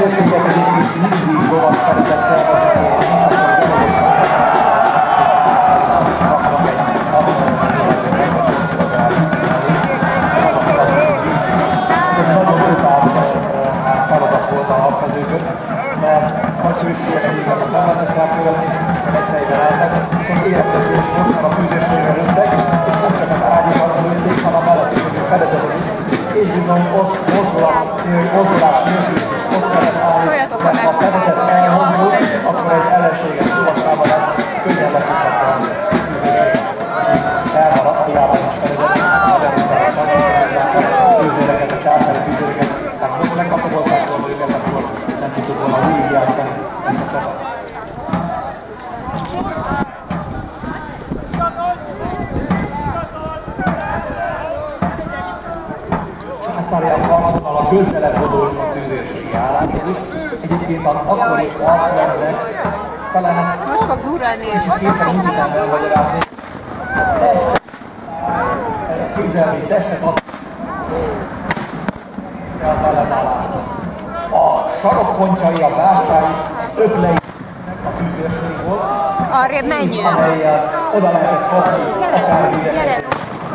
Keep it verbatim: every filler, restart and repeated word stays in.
tüzérséget egyébként mindig lovas szeretettel vezetni, és akkor gyakorlatilag kapnak egy ez nagyon brutális feladat volt a hadvezőkön, mert nagy hőségeket nem lehetett elkövetni, hiszen egyszerűen eltek, viszont életveszélyes volt, mert a tüzérségre lőttek, és nem csak az ágyakat lőtték, hanem mellettük, hogy fedezették, és bizony ott mozdulat, mozdulás nélkül ott kellett állni, mert ha a fedezet elmozdul, akkor egy ellenséges lovasában lesz, könnyen leküzdette a tüzérséget. Elmaradt, hiába is fedezet, a tűzéreket, a császári tűzéreket, tehát most megkapogolták volna őket, akkor nem tudtuk volna végig játszani ezt a csapat. Császáriák harconnal a közelebb vodult a tűzérségi álláshoz is. Egyébként az akkori harcrendnek talán ezt most fog durrani, és képen úgy nem elmagyarázni. Képzelni, testet ad az ellenállást. A sarokpontjai, a bársái, ötlei a tűzérség volt. Arrébb menjünk. Amellyel oda lehetett hozni akár hülyeseket.